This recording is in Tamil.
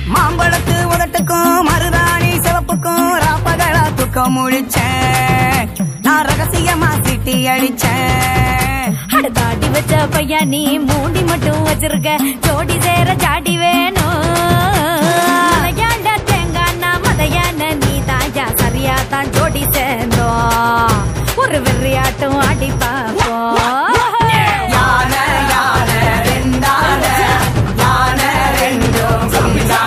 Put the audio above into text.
மாம்பழத்து உதட்டுக்கும் மருதாணி சிவப்புக்கும் ராப்பகளா துக்கம் முழிச்சேன். நான் ரகசியமா சிட்டி அடிச்சேன். தாடி வச்ச பையா நீ மூண்டி மட்டும் வச்சிருக்க ஜோடி சேர ஜாடி வேணும்.